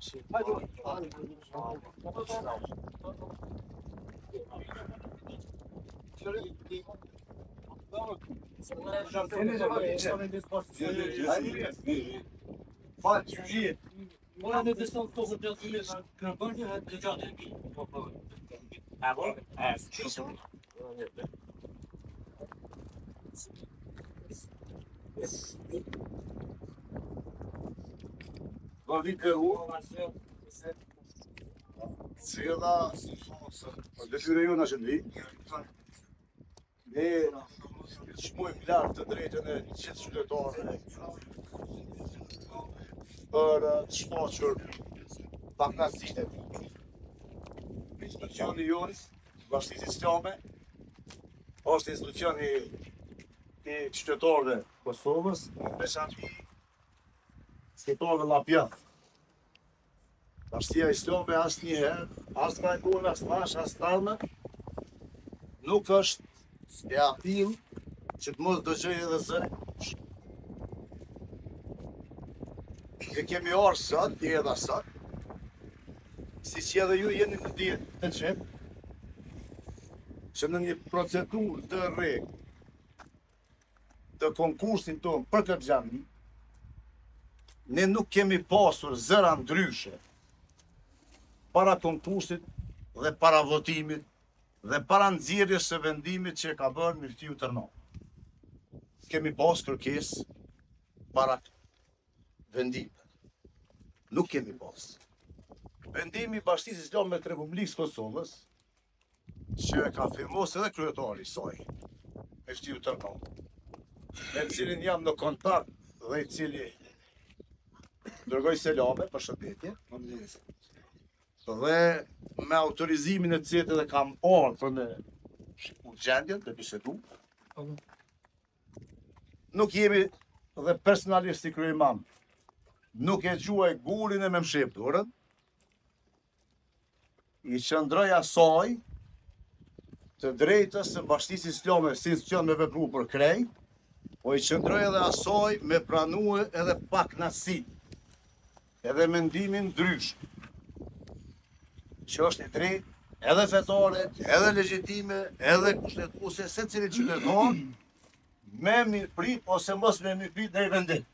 Cila detyra jona që vi, ne çmojmë lart të drejtën e gjithë qytetarëve për të shfaqur pakënaqësinë. Institucioni jonë, Bashkisë Islame, është institucioni i qytetarëve të Kosovës, veçanërisht qytetarëve llapjanë. Bashkia Islame asnjëherë, as nga kohën, as tash, as tallme, nuk është e apill që të mos dëgjoj edhe zëri. Ne kemi orë sot, edhe sot, si që edhe ju jeni në ditë të qenë, që në një procedurë të rregull të konkursin tonë për këtë xhami, ne nuk kemi pasur zëra ndryshe para konkursit dhe para votimit dhe para nxjerrjes së vendimit që ka bërë Miftiu Tërnau. Kemi pas kërkesë para vendimit. Nuk kemi pas. Vendimi i Bashkisë Islame të Republikës Kosovës, që ka firmosur edhe kryetari i saj, Miftiu Tërnau, me cilin jam në kontakt dhe i cili dërgoj selame për shëndetje, dhe me autorizimin e cilit edhe kam ardhur në gjendjen të bisedu. Nuk jemi dhe personalisht si kryemam, nuk e gjuaj gurin e me mshep dorën, i qëndroj asaj të drejtës së Bashkisë Islame si institucion me vepru për krej, po i qëndroj edhe asaj me pranue edhe pakënaqësi, edhe mendimin ndryshëm, që është e drejtë, edhe fetare, edhe legjitime, edhe kushtetuese, secili qytetar me mirëprit ose mos me mirëprit në vendim.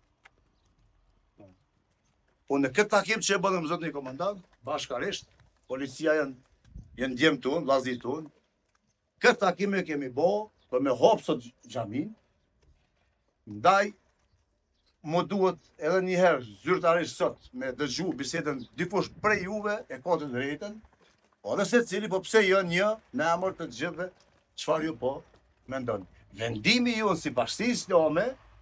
Po në këtë takim që e bënëm zotni komandant, bashkarisht, policia janë ndjem tonë, vllazërit tonë, këtë takim e kemi bë për me hap sot xhamin, ndaj mu duhet edhe njëherë zyrtarisht sot me dëgju bisedën dikush prej juve e ka të drejtën, po dhe se cili po pse jo një në emër të gjithëve çfarë ju po mendoni. Vendimi jonë si Bashkia Islame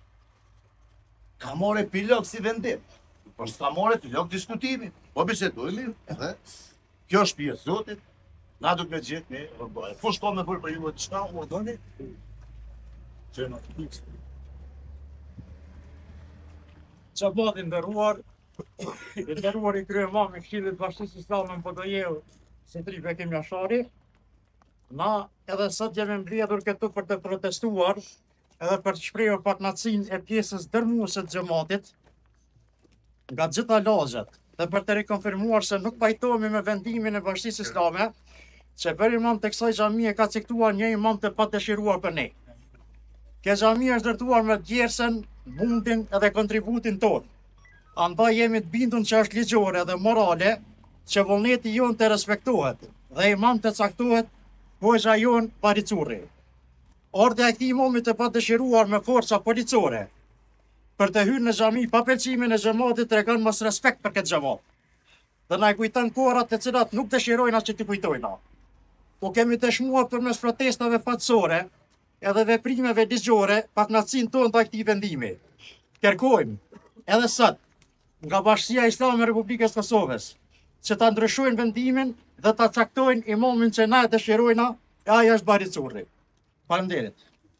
ka marrë epilog si vendim, por s'ka marrë epilog diskutimi, po bisedojmë edhe kjo është pjesë zotit, na duhet me gjithë ne rrobë. Po shko me bërë për ju çka urdhoni? Çena Qabat i ndërruar i kryemam i Këshillit Bashkisë Islame në Podojeu, si Tripe Kemi Ashari, na edhe sot jemi mbledhur këtu për të protestuar edhe për të shprehur pakënaqësinë e pjesës dërmuese të xhamatit nga gjitha lagjet dhe për të rikonfirmuar se nuk pajtohemi me vendimin e Bashkisë Islame, që për imam të kësaj xhamie ka caktuar një imam të padëshiruar për ne. Kjo xhami është ndërtuar me djersën, mundin edhe kontributin tonë. Andaj jemi të bindur që është ligjore dhe morale që vullneti jonë të respektohet dhe imam të caktohet hoxha jonë Paricurri. Ardha e këtij imami të padëshiruar me forca policore për të hyrë në xhami pa pëlqimin e xhamatit tregon mos respekt për këtë xhamat. Dhe na e kujton kohrat të cilat nuk dëshirojnë as që t'i kujtojna. Po kemi të shmuar përmes protestave fatësore edhe veprimeve ligjore pakënaqësinë tonë ndaj këtij vendimi. Kërkojmë edhe sot nga Bashkia Islame e Republikës Kosovës që ta ndryshojnë vendimin dhe ta caktojnë imamin që na e dëshirojna, e ai është Paricurri. Faleminderit.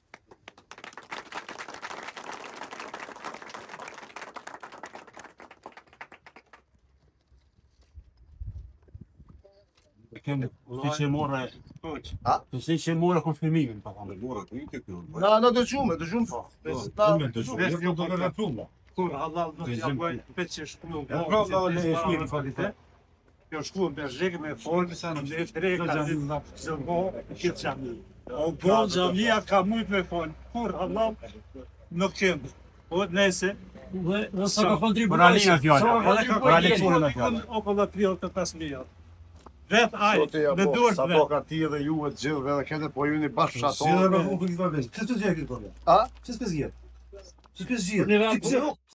Si që morë konfirmimin, pa thamë. Na dëgjume po. kur halal nuk ja Prezim. bëjnë veç që shkruan. Ja, prova o le shkruan, fakt, Kjo shkruan me zhik me folë, sa në dhe treka, zëngo, këtë gjami. O po, gjamia ka mujt me folë, kur halal nuk kemë. Po, nese, Dhe sa ka falë Moralina fjallë. Moralina në fjallë. o kolla 35.000. Vet aj, Sot e me ja dorë sa vet. po ka ti dhe ju e të gjithë edhe kene po ju një bashkë Zilë shatorë. me u këtë këtë këtë këtë këtë këtë këtë A? këtë këtë këtë këtë këtë këtë këtë Në